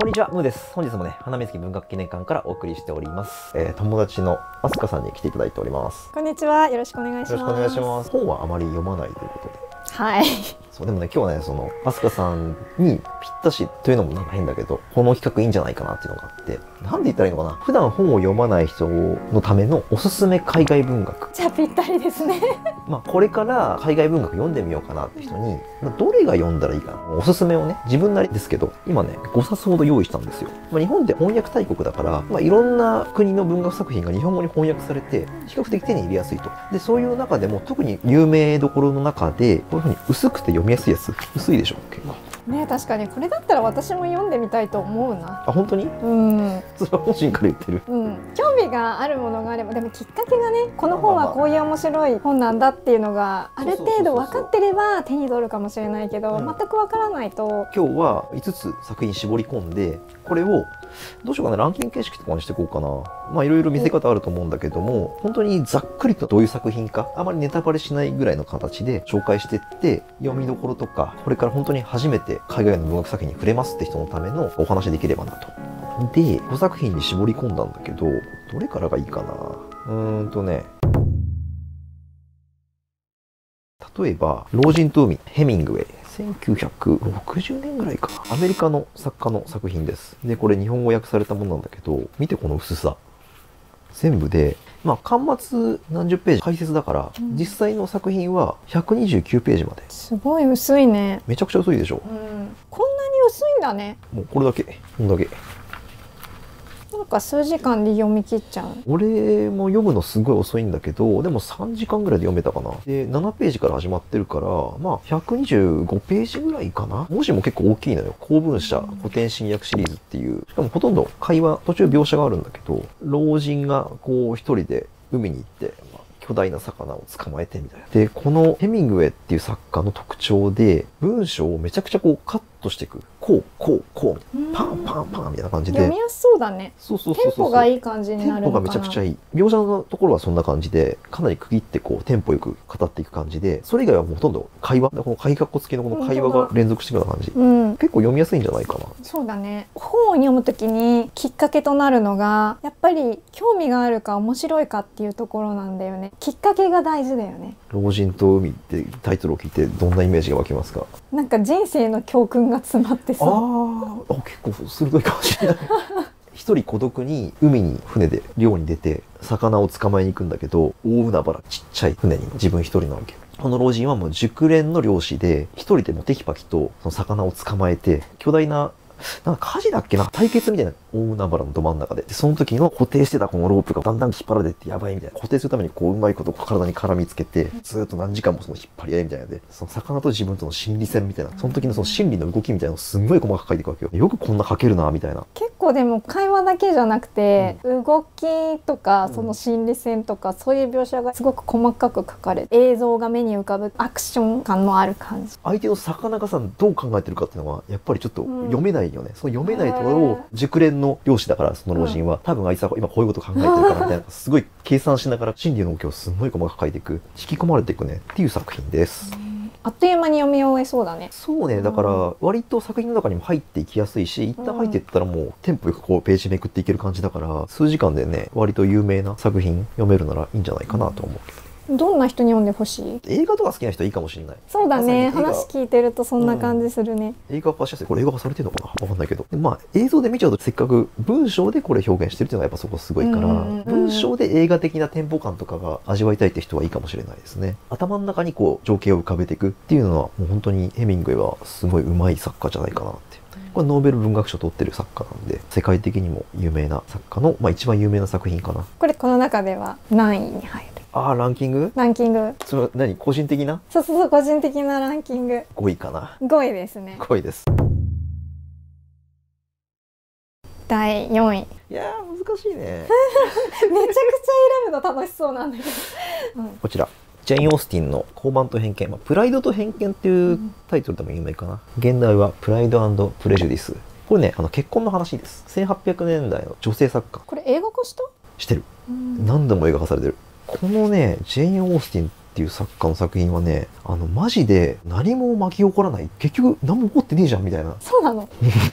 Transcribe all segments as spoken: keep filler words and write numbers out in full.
こんにちは、ムーです。本日もね、花水木文学記念館からお送りしております。えー、友達のアスカさんに来ていただいております。 こんにちは、よろしくお願いします。 よろしくお願いします。本はあまり読まないということで。 はい。 そう、でもね、今日はね、その、アスカさんにぴったしというのもなんか変だけど、この企画いいんじゃないかなっていうのがあって、なんで言ったらいいのかな。普段本を読まない人のためのおすすめ海外文学。 じゃあぴったりですね。 まあ、これから海外文学読んでみようかなって人に、どれが読んだらいいかな。おすすめをね、自分なりですけど、今ね、ごさつほど用意したんですよ。まあ、日本って翻訳大国だから、まあ、いろんな国の文学作品が日本語に翻訳されて、比較的手に入れやすいと。で、そういう中でも特に有名どころの中で、こういうふうに薄くて読みやすいやつ。薄いでしょ結構。 ね、確かにこれだったら私も読んでみたいと思うな。 あ、本当に？ うん。 それは本心から言ってる。 うん。興味があるものがあれば、でもきっかけがね、この本はこういう面白い本なんだっていうのがある程度分かってれば手に取るかもしれないけど、全く分からないと。 今日はいつつ作品絞り込んで、これをどうしようかな、ランキング形式とかにしていこうかな。まあいろいろ見せ方あると思うんだけども、本当にざっくりとどういう作品か、あまりネタバレしないぐらいの形で紹介していって、読みどころとか、これから本当に初めて海外の文学作品に触れますって人のためのお話できればなと。で、ごさく品に絞り込んだんだけど、どれからがいいかな。うーんとね、例えば、老人と海、ヘミングウェイ。せんきゅうひゃくろくじゅうねんぐらいかな。アメリカの作家の作品です。で、これ日本語訳されたものなんだけど、見てこの薄さ。全部で、まあ、巻末何十ページ解説だから、うん、実際の作品はひゃくにじゅうきゅうページまで。 すごい薄いね。 めちゃくちゃ薄いでしょ。 うん、こんなに薄いんだね。 もうこれだけ。こんだけ。 なんか数時間で読み切っちゃう。 俺も読むのすごい遅いんだけど、でもさんじかんぐらいで読めたかな。で、ななページから始まってるから、まあひゃくにじゅうごページぐらいかな。文字も結構大きいのよ。公文社古典新訳シリーズっていう。しかもほとんど会話、途中描写があるんだけど、老人がこう一人で海に行って、まあ、巨大な魚を捕まえてみたいな。で、このヘミングウェイっていう作家の特徴で、文章をめちゃくちゃこうカットしていく。こう、こう、こう、パンパンパンみたいな感じで。 読みやすそうだね。 そうそうそうそう。 テンポがいい感じになるのかな。 テンポがめちゃくちゃいい。描写のところはそんな感じで、かなり区切ってこう、テンポよく語っていく感じで、それ以外はもうほとんど会話。この鍵括弧付きのこの会話が連続していくような感じ。うん、結構読みやすいんじゃないかな。 そうだね。本を読むときにきっかけとなるのが、やっぱり興味があるか面白いかっていうところなんだよね。きっかけが大事だよね。 老人と海ってタイトルを聞いてどんなイメージが湧きますか？ なんか人生の教訓が詰まってそう。 ああ、結構鋭いかもしれない。一人孤独に海に船で漁に出て魚を捕まえに行くんだけど、大海原ちっちゃい船に自分一人なわけ。この老人はもう熟練の漁師で、一人でもテキパキとその魚を捕まえて、巨大ななんか火事だっけな対決みたいな大海原のど真ん中で。で、その時の固定してたこのロープがだんだん引っ張られてやばいみたいな。固定するためにこううまいこと体に絡みつけて、ずーっと何時間もその引っ張り合いみたいなので、その魚と自分との心理戦みたいな、その時のその心理の動きみたいなのをすんごい細かく書いていくわけよ。よくこんな書けるな、みたいな。 結構でも会話だけじゃなくて、うん、動きとか、その心理戦とか、うん、そういう描写がすごく細かく書かれて、映像が目に浮かぶアクション感のある感じ。 相手の魚がさ、どう考えてるかっていうのは、やっぱりちょっと読めないよね。うん、その読めないところを熟練の漁師だから、その老人は、うん、多分あいつは今こういうこと考えてるからみたいな、すごい計算しながら心理の動きをすごい細かく書いていく、引き込まれていくねっていう作品です。 あっという間に読み終えそうだね。 そうね、だから割と作品の中にも入っていきやすいし、一旦入っていったらもうテンポよくこうページめくっていける感じだから、数時間でね、割と有名な作品読めるならいいんじゃないかなと思うけど。 どんな人に読んでほしい？ 映画とか好きな人はいいかもしれない。 そうだね。話聞いてるとそんな感じするね。 うん、映画化しやすい。これ映画化されてるのかな？わかんないけど。まあ映像で見ちゃうとせっかく文章でこれ表現してるっていうのがやっぱそこすごいから、文章で映画的なテンポ感とかが味わいたいって人はいいかもしれないですね。頭の中にこう情景を浮かべていくっていうのはもう本当にヘミングウェイはすごい上手い作家じゃないかなって。これノーベル文学賞を取ってる作家なんで、世界的にも有名な作家の、まあ一番有名な作品かな。 これこの中では何位に入る？ ああ、ランキング？ ランキング。 それは何？個人的な？ そうそうそう、個人的なランキング。 ごいかな。 ごいですね。 ごいです。 だいよんい。 いやー、難しいね。めちゃくちゃ選ぶの楽しそうなんだけど。 うん、こちら。ジェーン・オースティンの傲慢と偏見、まあ、プライドと偏見っていうタイトルでも有名かな。現代はプライド&プレジュディス。これね、あの結婚の話です。せんはっぴゃくねんだいの女性作家。 これ映画化した？ してる。何度も映画化されてる。このね、ジェーン・オースティンっていう作家の作品はね、あのマジで何も巻き起こらない。結局何も起こってねえじゃんみたいな。 そうなの？ 本当に。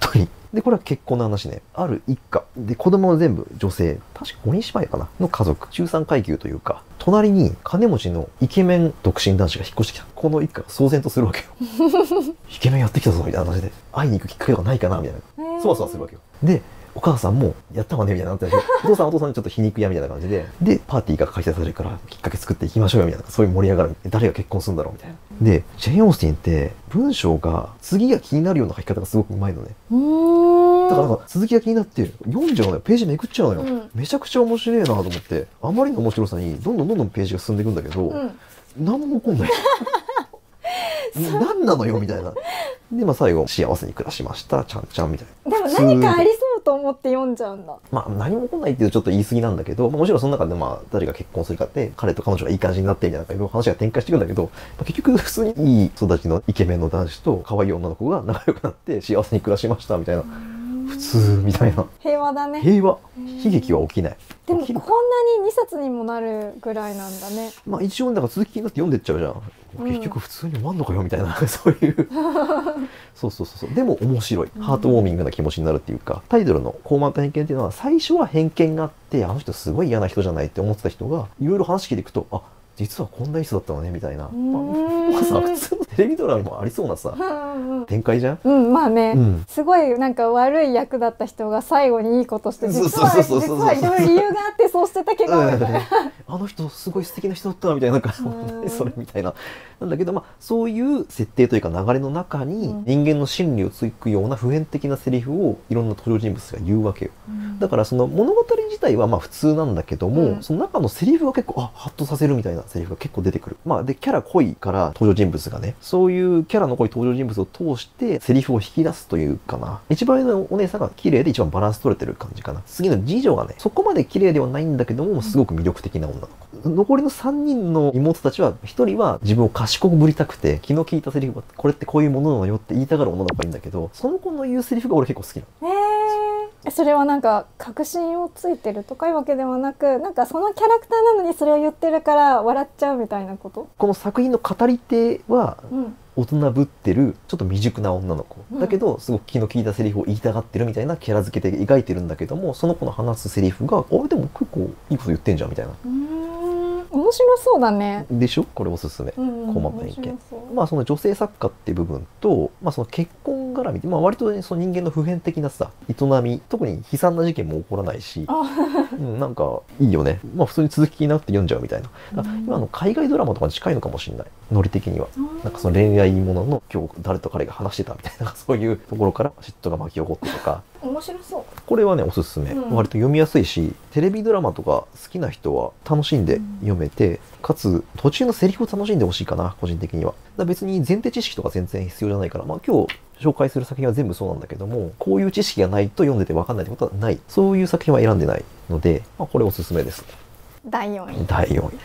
でこれは結婚の話ね。ある一家で子供は全部女性、確かごにん姉妹かなの家族、中産階級というか、隣に金持ちのイケメン独身男子が引っ越してきた。この一家が騒然とするわけよ。イケメンやってきたぞみたいな話で、会いに行くきっかけがないかなみたいな、そわそわするわけよ。でお母さんもやったわねみたいななって、お父さんお父さんにちょっと皮肉屋みたいな感じで、でパーティーが開催されるからきっかけ作っていきましょうよみたいな、そういう盛り上がる。誰が結婚するんだろうみたいな。でジェーン・オースティンって文章が次が気になるような書き方がすごくうまいのね。だからなんか続きが気になって読んじゃうのよ。ページめくっちゃうのよ、うん、めちゃくちゃ面白いなと思って、あまりの面白さにどんどんどんどんページが進んでいくんだけど、うん、何も起こんない何なのよみたいな。でまあ最後幸せに暮らしましたちゃんちゃんみたいな。 でも何かありそうと思って読んじゃうんだ。 まあ何も起こんないっていうとちょっと言い過ぎなんだけど、まあ、もちろんその中でまあ誰が結婚するかって彼と彼女がいい感じになってみたいな、いろいろ話が展開していくんだけど、まあ、結局普通にいい育ちのイケメンの男子と可愛い女の子が仲良くなって幸せに暮らしましたみたいな、普通みたいな。 平和だね。 平和。悲劇は起きない。 でもこんなににさつにもなるぐらいなんだね。 まあ一応だから続きになって読んでっちゃうじゃん、うん、結局普通に終わんのかよみたいなそういうそうそうそうそう。でも面白い、ハートウォーミングな気持ちになるっていうか、タイトルの「高慢と偏見」っていうのは最初は偏見があって、あの人すごい嫌な人じゃないって思ってた人がいろいろ話聞いていくと、あ実はこんないい人だったのねみたいな、まあさ普通のテレビドラマにもありそうなさ展開じゃん。 うんまあね、うん、すごいなんか悪い役だった人が最後にいいことして実は実はいろいろ理由があってそうしてたけどみたいな、 あの人すごい素敵な人だったみたいな、なんかそれみたいななんだけど、まあそういう設定というか流れの中に人間の心理をつくような普遍的なセリフをいろんな登場人物が言うわけよ。うん、だからその物語自体はまあ普通なんだけども、うん、その中のセリフは結構あハッとさせるみたいなセリフが結構出てくる。まあでキャラ濃いから登場人物がね、そういうキャラの濃い登場人物を通してセリフを引き出すというかな。一番上のお姉さんが綺麗で一番バランス取れてる感じかな。次の次女がねそこまで綺麗ではないんだけどもすごく魅力的な女の子。残りのさんにんの妹たちは、ひとりは自分を賢くぶりたくて気の利いたセリフはこれってこういうものなのよって言いたがる女の子がいいんだけど、その子の言うセリフが俺結構好きなの。 へー。それはなんか確信をついてるとかいうわけではなく、なんかそのキャラクターなのにそれを言ってるから笑っちゃうみたいなこと。 この作品の語り手は、うん大人ぶってるちょっと未熟な女の子、うん、だけどすごく気の利いたセリフを言いたがってるみたいなキャラ付けで描いてるんだけども、その子の話すセリフがあれでも結構いいこと言ってんじゃんみたいな。 うーん面白そうだね。 でしょ。これおすすめ。 うんうん、 高慢と偏見。まあその女性作家っていう部分と、まあ、その結婚絡みで、まあ、割と、ね、その人間の普遍的なさ営み、特に悲惨な事件も起こらないし、うん、なんかいいよね。まあ普通に続きになって読んじゃうみたいな。今の海外ドラマとかに近いのかもしれない、ノリ的には。なんかその恋愛ものの今日誰と彼が話してたみたいなそういうところから嫉妬が巻き起こってとか面白そう。 これはねおすすめ、うん、割と読みやすいし、テレビドラマとか好きな人は楽しんで読めて、うん、かつ途中のセリフを楽しんでほしいかな個人的には。だ別に前提知識とか全然必要じゃないから、まあ今日紹介する作品は全部そうなんだけども、こういう知識がないと読んでて分かんないってことはない、そういう作品は選んでないので、まあ、これおすすめです。 だいよんい。 だいよんい。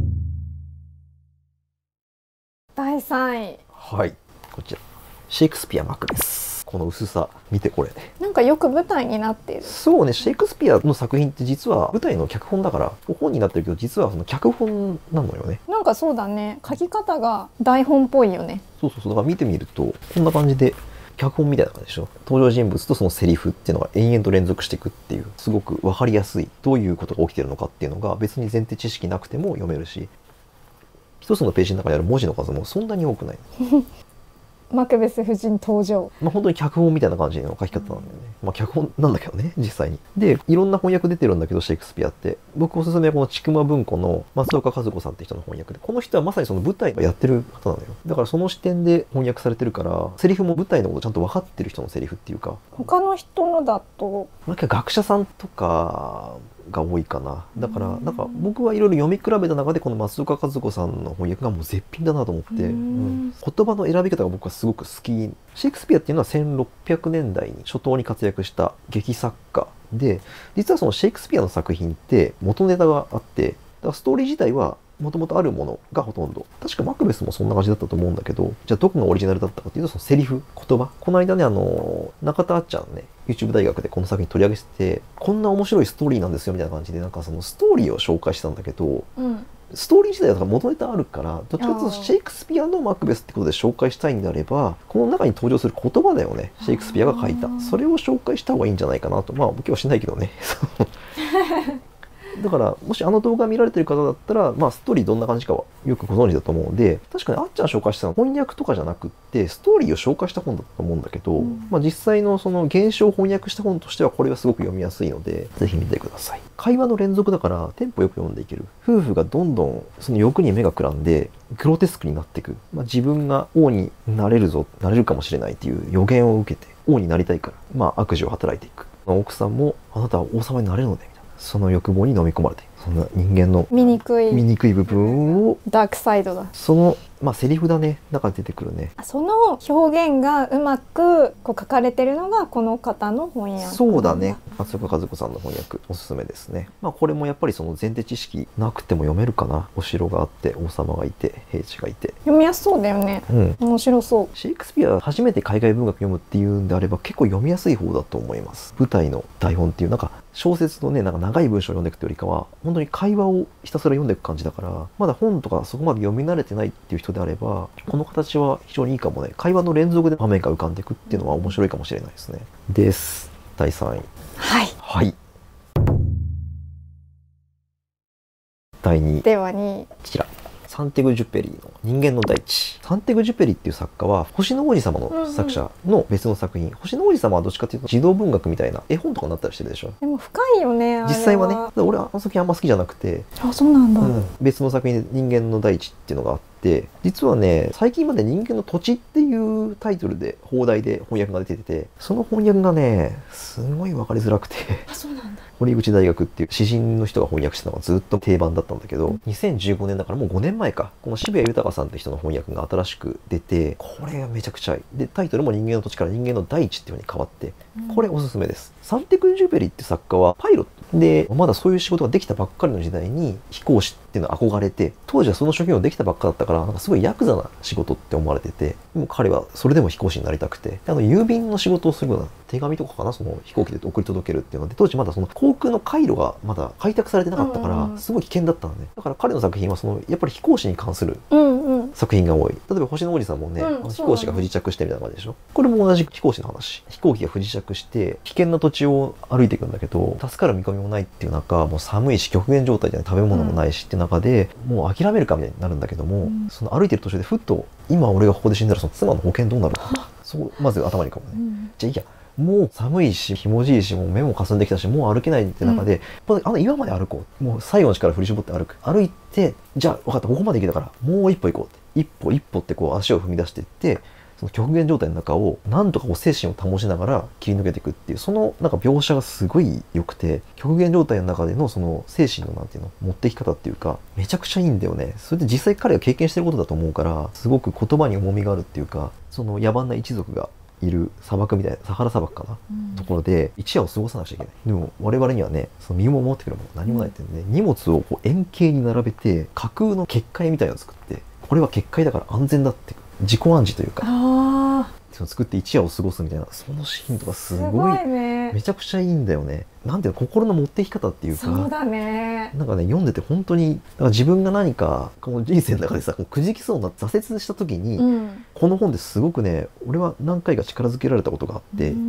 だいさんい。 はい、こちらシェイクスピアマクベス。この薄さ見てこれ。 なんかよく舞台になっている。 そうね、シェイクスピアの作品って実は舞台の脚本だから本になってるけど、実はその脚本なのよね。 なんかそうだね、書き方が台本っぽいよね。 そうそうそう、だから見てみるとこんな感じで脚本みたいな感じでしょ。登場人物とそのセリフっていうのが延々と連続していくっていう、すごく分かりやすい、どういうことが起きてるのかっていうのが別に前提知識なくても読めるし、一つのページの中にある文字の数もそんなに多くないマクベス夫人登場。 まあ本当に脚本みたいな感じの書き方なんだよね。まあ脚本なんだけどね、実際に。で、いろんな翻訳出てるんだけど、シェイクスピアって。僕おすすめはこのちくま文庫の松岡和子さんって人の翻訳で、この人はまさにその舞台をやってる方なのよ。だからその視点で翻訳されてるから、セリフも舞台のことちゃんと分かってる人のセリフっていうか。 他の人のだと、 まあ学者さんとかが多いかな。だからなんか僕はいろいろ読み比べた中でこの松岡和子さんの翻訳がもう絶品だなと思って、うん、言葉の選び方が僕はすごく好き。シェイクスピアっていうのはせんろっぴゃくねんだいに初頭に活躍した劇作家で、実はそのシェイクスピアの作品って元ネタがあって、だからストーリー自体はもともとあるものがほとんど。確かマクベスもそんな感じだったと思うんだけど、じゃあどこがオリジナルだったかっていうと、そのセリフ、言葉。この間ね、あの中田あっちゃんね、YouTube 大学でこの作品取り上げてて、こんな面白いストーリーなんですよみたいな感じで、なんかそのストーリーを紹介してたんだけど、うん、 ストーリー自体は元ネタあるから、どっちかというとシェイクスピアのマクベスってことで紹介したいんであれば、この中に登場する言葉だよね、シェイクスピアが書いた。それを紹介した方がいいんじゃないかなと。まあ僕はしないけどね。だからもしあの動画見られてる方だったら、まあ、ストーリーどんな感じかはよくご存知だと思うんで、確かにあっちゃん紹介したのは翻訳とかじゃなくってストーリーを紹介した本だと思うんだけど、うん、まあ、実際のその現象を翻訳した本としてはこれはすごく読みやすいのでぜひ見てください。会話の連続だからテンポよく読んでいける。夫婦がどんどんその欲に目がくらんでグロテスクになっていく、まあ、自分が王になれるぞなれるかもしれないっていう予言を受けて王になりたいから、まあ、悪事を働いていく。奥さんもあなたは王様になれるのでみたいな、その欲望に飲み込まれて、そんな人間の醜い醜い部分をダークサイドだ。 そのまあセリフだね、中で出てくるね。 その表現がうまくこう書かれてるのがこの方の翻訳。 そうだね、松岡和子さんの翻訳おすすめですね。まあこれもやっぱりその前提知識なくても読めるかな。お城があって王様がいて兵士がいて読みやすそうだよね。うん、面白そう。 シェイクスピア初めて海外文学読むっていうんであれば結構読みやすい方だと思います。舞台の台本っていうなんか小説のね、なんか長い文章を読んでいくというよりかは本当に会話をひたすら読んでいく感じだから、まだ本とかそこまで読み慣れてないっていう人であればこの形は非常にいいかもね。会話の連続で場面が浮かんでいくっていうのは面白いかもしれないですね。です。だいさんい。 はい。 はい。だいにい。 ではにい。 こちら。サンテグ・ジュペリーの人間の大地。サンテグ・ジュペリーっていう作家は星の王子様の作者の別の作品、うんうん、星の王子様はどっちかっていうと児童文学みたいな絵本とかになったりしてるでしょ。 でも深いよね、あれは。 実際はね。俺はあの作品あんま好きじゃなくて。 あ、そうなんだ、うん、 別の作品で人間の大地っていうのがあって、実はね最近まで人間の土地っていうタイトルで放題で翻訳が出てて、その翻訳がねすごい分かりづらくて。 あ、そうなんだ。 堀口大学っていう詩人の人が翻訳したのがずっと定番だったんだけど、うん、にせんじゅうごねんだからもうごねんまえか、この渋谷豊さんって人の翻訳が新しく出て、これがめちゃくちゃいい。でタイトルも人間の土地から人間の大地っていう風に変わって、これおすすめです。サンテク・ジュペリって作家はパイロットで、まだそういう仕事ができたばっかりの時代に飛行士っていうのは憧れて、当時はその職業できたばっかだったからなんかすごいヤクザな仕事って思われてて、でも彼はそれでも飛行士になりたくて、あの郵便の仕事をするような手紙とかかな、その飛行機で送り届けるっていうので、当時まだその航空の回路がまだ開拓されてなかったからすごい危険だったのね。だから彼の作品はそのやっぱり飛行士に関する作品が多い。例えば星の王子さんもね、うん、飛行士が不時着してみたいな感じでしょ。これも同じ飛行士の話。飛行機が不時着して危険な土地を歩いていくんだけど、助かる見込みもないっていう中、もう寒いし極限状態で食べ物もないしっていう中で、うん、もう諦めるかみたいになるんだけども、うん、その歩いてる途中でふっと今俺がここで死んだらその妻の保険どうなるのか、そうまず頭にかもね、うん、じゃあいいや、もう寒いしひもじいしもう目もかすんできたしもう歩けないって中で、うん、あの岩まで歩こう、もう最後の力振り絞って歩く、歩いて、じゃあ分かった、ここまで行けたからもう一歩行こうって、一歩一歩ってこう足を踏み出していって、その極限状態の中をなんとかこう精神を保ちながら切り抜けていくっていう、そのなんか描写がすごい良くて、極限状態の中でのその精神のなんていうの持っていき方っていうかめちゃくちゃいいんだよね。それで実際彼が経験してることだと思うから、すごく言葉に重みがあるっていうか、その野蛮な一族がいる砂漠みたいな、サハラ砂漠かな、うん、ところで一夜を過ごさなくちゃいけない。でも我々にはね、その身を守ってくれるもの何もないっていうね、うん、荷物をこう円形に並べて架空の結界みたいなのを作って、これは結界だから安全だって自己暗示というか、あ作って一夜を過ごすみたいな、そのシーンとかすごい、すごいね、めちゃくちゃいいんだよね。なんていうの、心の持っていき方っていうか、 そうだね、 なんかね読んでて本当に、だから自分が何かこの人生の中でさくじきそうな挫折した時に、うん、この本ですごくね俺は何回か力づけられたことがあって、 うん、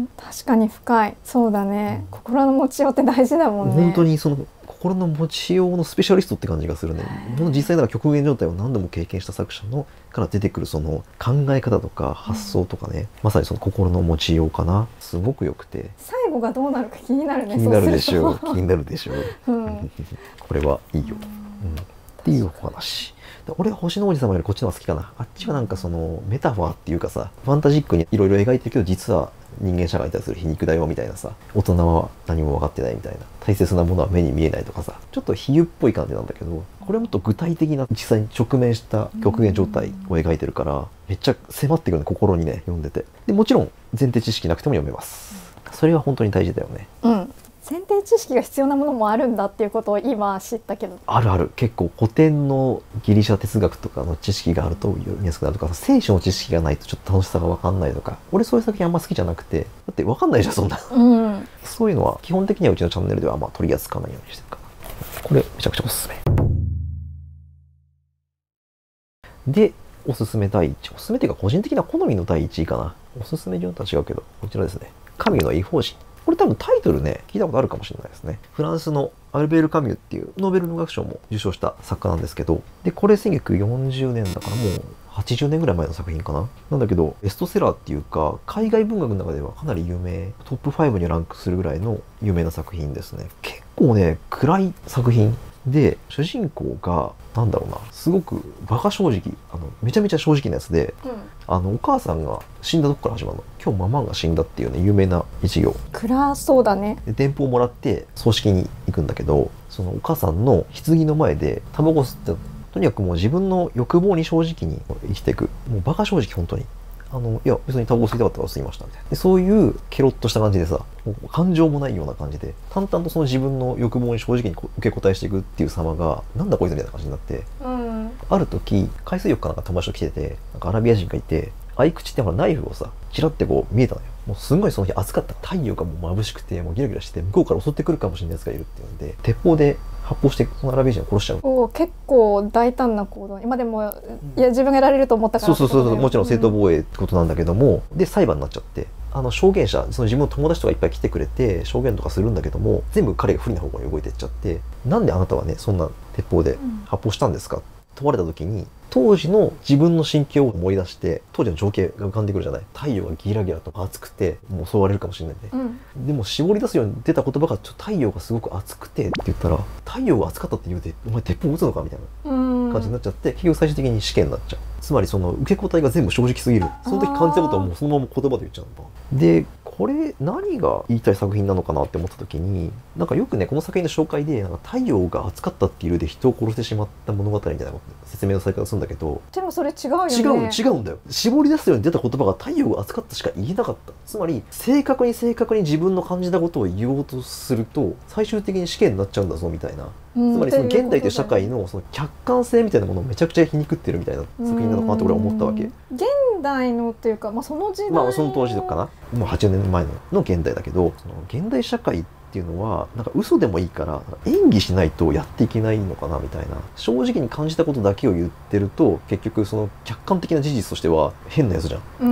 確かに深い。そうだね、うん、心の持ちようって大事だもんね。 本当にその心の持ちようのスペシャリストって感じがするね。この実際だから極限状態を何度も経験した作者のから出てくるその考え方とか発想とかね、うん、まさにその心の持ちようかな、すごく良くて、 最後がどうなるか気になるね。 気になるでしょう気になるでしょう、うん、これはいいよ、うん、っていうお話。俺は星の王子様よりこっちの方が好きかな。あっちはなんかそのメタファーっていうかさ、ファンタジックにいろいろ描いてるけど実は人間社会に対する皮肉だよみたいなさ、大人は何も分かってないみたいな、大切なものは目に見えないとかさ、ちょっと比喩っぽい感じなんだけど、これはもっと具体的な実際に直面した極限状態を描いてるから、めっちゃ迫ってくるね、心にね、読んでて。でもちろん前提知識なくても読めます。それは本当に大事だよね。 うん、前提知識が必要なものもあるんだっていうことを今知ったけど、 あるある。結構古典のギリシャ哲学とかの知識があると読みやすくなるとか、聖書の知識がないとちょっと楽しさが分かんないとか、俺そういう作品あんま好きじゃなくて、だって分かんないじゃんそんな、うん、そういうのは基本的にはうちのチャンネルではあんま取り扱わないようにしてるから、これめちゃくちゃおすすめ。 で、おすすめ第一、おすすめっていうか個人的な好みの第一位かな。おすすめ順とは違うけど、こちらですね。カミュの異邦人。これ多分タイトルね、聞いたことあるかもしれないですね。フランスのアルベール・カミュっていうノーベル文学賞も受賞した作家なんですけど、で、これせんきゅうひゃくよんじゅうねんだからもうはちじゅうねんぐらい前の作品かな。なんだけど、ベストセラーっていうか、海外文学の中ではかなり有名、トップファイブにランクするぐらいの有名な作品ですね。結構ね、暗い作品で、主人公が、なんだろうな、すごく馬鹿正直、あの、めちゃめちゃ正直なやつで、 うん、 あの、お母さんが死んだとこから始まるの。今日ママが死んだっていうね、有名な一行。 暗そうだね。 で、電報をもらって葬式に行くんだけど、そのお母さんの棺の前でタバコ吸って、とにかくもう自分の欲望に正直に生きていく。もう馬鹿正直、本当に。あの、いや、別にタバコ吸いたかったから吸いましたみたいな。で、そういうケロッとした感じでさ、もう感情もないような感じで、淡々とその自分の欲望に正直に受け答えしていくっていう様が、なんだこいつみたいな感じになって、 うん、 ある時、海水浴かなんか友達と来てて、なんかアラビア人がいて、合い口ってほらナイフをさ、チラってこう見えたのよ。もうすんごいその日暑かった。太陽がもう眩しくて、もうギラギラしてて、向こうから襲ってくるかもしれない奴がいるっていうんで、鉄砲で発砲してそのアラビア人を殺しちゃう。 お結構大胆な行動。今でも、いや自分がやられると思ったから。 そうそうそう、もちろん正当防衛ってことなんだけども、うん、で裁判になっちゃって、あの証言者、その自分の友達とかいっぱい来てくれて証言とかするんだけども、全部彼が不利な方向に動いていっちゃって、なんであなたはねそんな鉄砲で発砲したんですか、うん、問われた時に、当時の自分の心境を思い出して、当時の情景が浮かんでくるじゃない。太陽がギラギラと暑くて、もう襲われるかもしれないんで。うん、でも絞り出すように出た言葉が、ちょっと太陽がすごく暑くてって言ったら、太陽が暑かったって言うて、お前鉄砲撃つのかみたいな感じになっちゃって、結局最終的に死刑になっちゃう。つまりその受け答えが全部正直すぎる。その時感じたことはもうそのまま言葉で言っちゃうんだ。で、これ何が言いたい作品なのかなって思った時に、なんかよくねこの作品の紹介で、なんか太陽が暑かったっていう理由で人を殺してしまった物語みたいな説明のされ方するんだけど、 でもそれ違うよね。 違う違うんだよ。絞り出すように出た言葉が太陽が暑かったしか言えなかった。つまり正確に正確に自分の感じたことを言おうとすると最終的に死刑になっちゃうんだぞみたいな。つまりその現代という社会のその客観性みたいなものをめちゃくちゃ皮肉ってるみたいな作品なのかなって俺は思ったわけ。 現代のっていうか、まあ、その時代、 まあその当時かな、もうはちじゅうねんまえの現代だけど、その現代社会っていうのはなんか嘘でもいいから演技しないとやっていけないのかなみたいな。正直に感じたことだけを言ってると結局その客観的な事実としては変なやつじゃん。うん、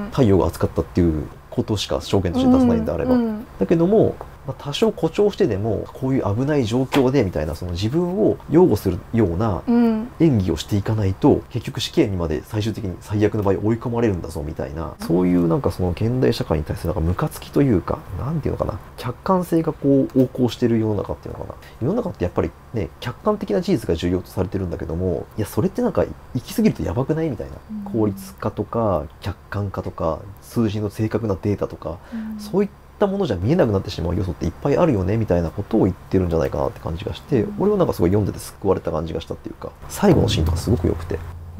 太陽が暑かったっていうことしか証言として出さないんであれば、うんうん、だけどもまあ、多少誇張してでもこういう危ない状況でみたいな、その自分を擁護するような演技をしていかないと、うん、結局死刑にまで最終的に最悪の場合追い込まれるんだぞみたいな、そういうなんかその現代社会に対するなんかムカつきというか、なんていうのかな、客観性がこう横行してる世の中っていうのかな。世の中ってやっぱりね客観的な事実が重要とされてるんだけども、いやそれってなんか行き過ぎるとやばくないみたいな、うん、効率化とか客観化とか数字の正確なデータとか、うん、そういったったものじゃ見えなくなってしまう要素っていっぱいあるよねみたいなことを言ってるんじゃないかなって感じがして、うん、俺はなんかすごい読んでて救われた感じがしたっていうか、最後のシーンとかすごく良くて、うん、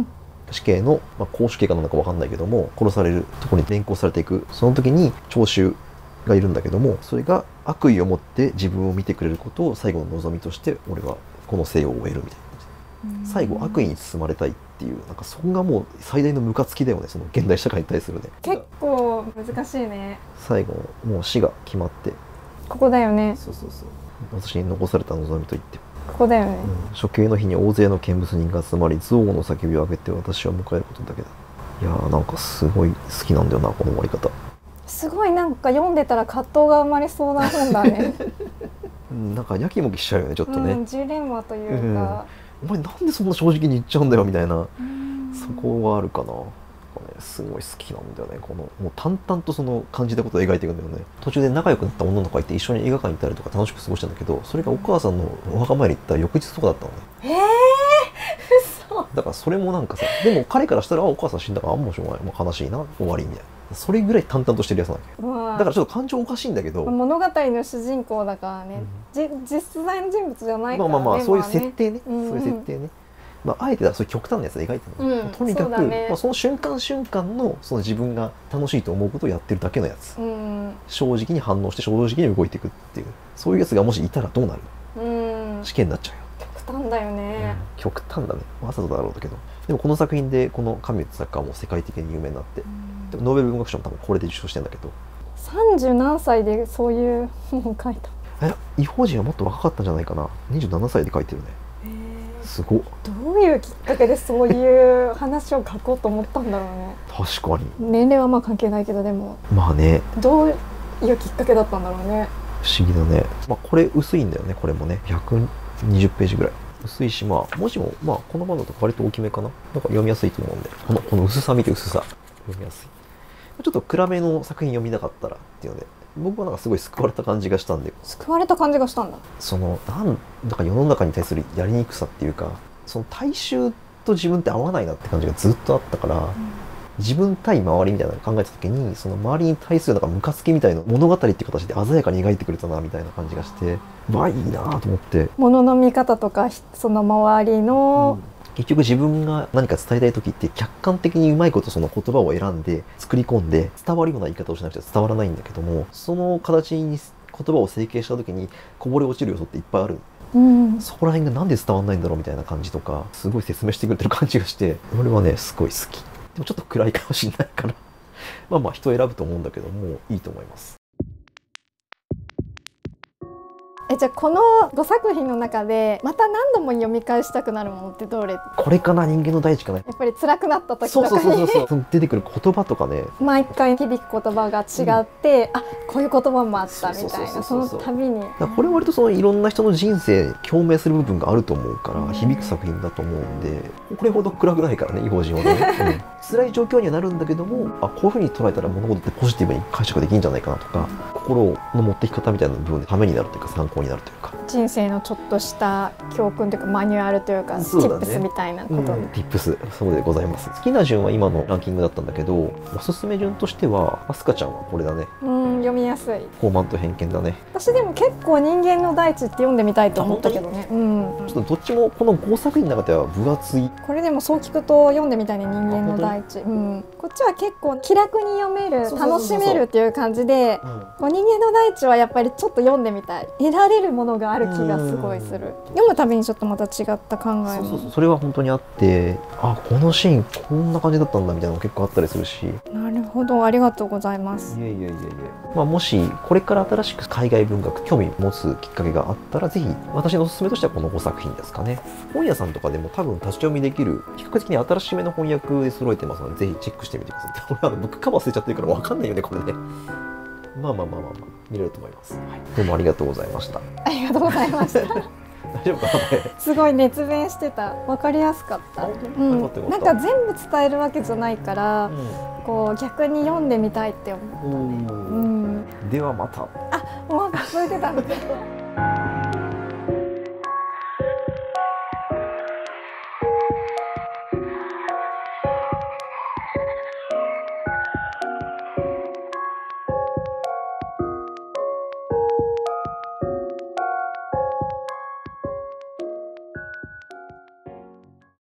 死刑の、まあ、公主刑かなのか分かんないけども殺されるところに連行されていく、その時に聴衆がいるんだけども、それが悪意を持って自分を見てくれることを最後の望みとして俺はこの生を終えるみたいな感じで、最後悪意に包まれたいっていう、なんかそこがもう最大のムカつきだよね、その現代社会に対するね。 結構難しいね。 最後もう死が決まって、 ここだよね。 そうそうそう、私に残された望みと言って、 ここだよね、 うん、処刑の日に大勢の見物人が集まり憎悪の叫びを上げて私を迎えることだけだ。いやーなんかすごい好きなんだよなこの終わり方。すごいなんか読んでたら葛藤が生まれそうな本だねなんかやきもきしちゃうよねちょっとね、 うん、ジレンマというか、 うん、お前なんでそんな正直に言っちゃうんだよみたいな、そこがあるかな。すごい好きなんだよね。このもう淡々とその感じたことを描いていくんだよね。途中で仲良くなった女の子がいて一緒に映画館に行ったりとか楽しく過ごしたんだけど、それがお母さんのお墓参り行った翌日とかだったのね。 えー、嘘。 だからそれもなんかさ、でも彼からしたらお母さん死んだからあんましょうがない、もう悲しいな終わりみたいな、それぐらい淡々としてるやつなんだけど、だからちょっと感情おかしいんだけど、 物語の主人公だからね、うん、実在の人物じゃないからね。 まあまあまあそういう設定ね、 うんうん、 そういう設定ね。まあ、あえてだそういう極端なやつで描いてるの、うん、とにかくそ,、ねまあ、その瞬間瞬間のその自分が楽しいと思うことをやってるだけのやつ、うん、正直に反応して正直に動いていくっていう、そういうやつがもしいたらどうなる、うん、死刑になっちゃうよ。 極端だよね、 うん、極端だね。わざとだろうだけど、でもこの作品でこのカミュって作家はもう世界的に有名になって、うん、でもノーベル文学賞も多分これで受賞してるんだけど、 さんじゅう何歳でそういう本を書いた。 え異邦人はもっと若かったんじゃないかな。にじゅうななさいで書いてるね。 すごっ。 どういうきっかけでそういう話を書こうと思ったんだろうね。 確かに。 年齢はまあ関係ないけど、でもまあね、 どういうきっかけだったんだろうね。 不思議だね。まあこれ薄いんだよね、これもね。ひゃくにじゅうページぐらい。薄いし、まあ文字も、まあこの版だと割と大きめかな。なんか読みやすいと思うんで。この、この薄さ見て、薄さ。読みやすい。ちょっと暗めの作品読みたかったらっていうので、僕はなんかすごい救われた感じがしたんで。 救われた感じがしたんだ。 その、なんだか世の中に対するやりにくさっていうか、その大衆と自分って合わないなって感じがずっとあったから、うん、自分対周りみたいなのを考えた時に、その周りに対するなんかムカつきみたいな物語っていう形で鮮やかに描いてくれたなみたいな感じがして、わあいいなと思って。 物の見方とかその周りの、 うん、結局自分が何か伝えたい時って客観的にうまいことその言葉を選んで作り込んで伝わるような言い方をしなくちゃ伝わらないんだけども、その形に言葉を整形した時にこぼれ落ちる要素っていっぱいある。うん、そこら辺がなんで伝わんないんだろうみたいな感じとかすごい説明してくれてる感じがして、俺はねすごい好き。でもちょっと暗いかもしれないからまあまあ人選ぶと思うんだけどもいいと思います。 え、じゃあこのごさく品の中でまた何度も読み返したくなるものってどれ？ これかな、人間の大地かな。 やっぱり辛くなった時とかにそうそうそうそうそう出てくる言葉とかね、 毎回響く言葉が違って、うん、あ、こういう言葉もあったみたいな、その度にこれ割とそのいろんな人の人生共鳴する部分があると思うから、うん、響く作品だと思うんで、これほど暗くないからね、異邦人はね、うん、辛い状況にはなるんだけども、あ、こういうふうに捉えたら物事ってポジティブに解釈できるんじゃないかなとか、心の持ってき方みたいな部分でためになるというか参考になるというか、 人生のちょっとした教訓というかマニュアルというか、 そうだね、 ティップスみたいなこと、うん、 ティップス、そうでございます。好きな順は今のランキングだったんだけど、おすすめ順としてはアスカちゃんはこれだね。 うん、読みやすい。 傲慢と偏見だね。 私でも結構人間の大地って読んでみたいと思ったけどね。うん、 ちょっとどっちもこのごさく品の中では分厚い。 これでもそう聞くと読んでみたいね、人間の大地。うん、こっちは結構気楽に読める、楽しめるっていう感じで、うん、人間の大地はやっぱりちょっと読んでみたい、得られるものがある気がすごいする。読むたびにちょっとまた違った考えも。 そうそうそう、それは本当にあって、あ、このシーンこんな感じだったんだみたいなのも結構あったりするし。 なるほど、ありがとうございます。 いえいえいえいえ。まあ、もしこれから新しく海外文学興味持つきっかけがあったら、ぜひ私のおすすめとしてはこのごさく品ですかね。本屋さんとかでも多分立ち読みできる比較的に新しめの翻訳で揃えてますので、ぜひチェックしてみてください。俺あのブックカバー忘れちゃってるから分かんないよね、これね。まあまあまあまあまあ見れると思います。はい、どうもありがとうございました。 ありがとうございました。 大丈夫かな、これ。 すごい熱弁してた。わかりやすかった。うん、なんか全部伝えるわけじゃないから、うん、こう逆に読んでみたいって思ったね。うん、 ではまた。 あ、もう忘れてたんだけど。